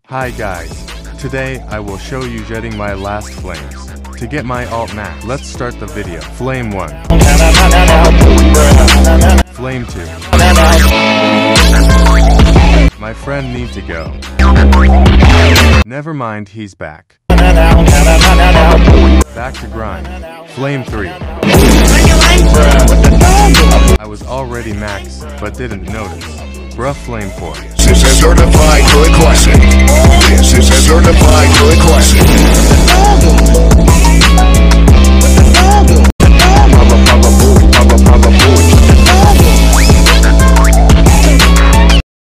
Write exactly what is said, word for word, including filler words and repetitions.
Hi guys, today I will show you jetting my last flames. To get my alt max, let's start the video. Flame one. Flame two. My friend need to go. Never mind, he's back. Back to grind. Flame three. I was already max, but didn't notice. Bruh, flame four. This is a certified good classic. This is a certified good classic.